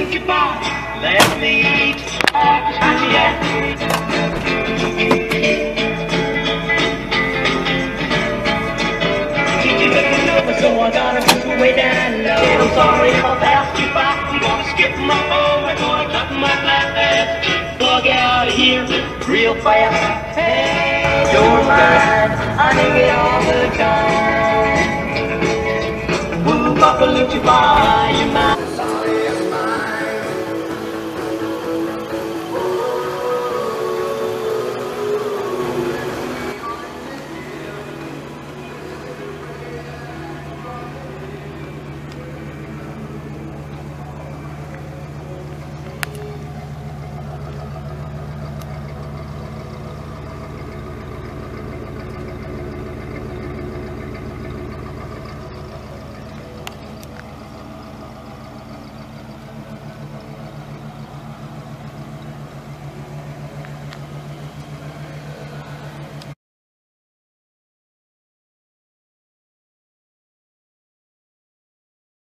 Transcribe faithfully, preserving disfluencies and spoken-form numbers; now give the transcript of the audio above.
goodbye. Let me eat. So I gotta move way down low. I'm sorry if I passed you by. I'm gonna skip my phone. I'm gonna cut my glass. Bug out of here real fast. Hey, you're mine. I need it all the time. Woo, Papa, look you by. You're mine.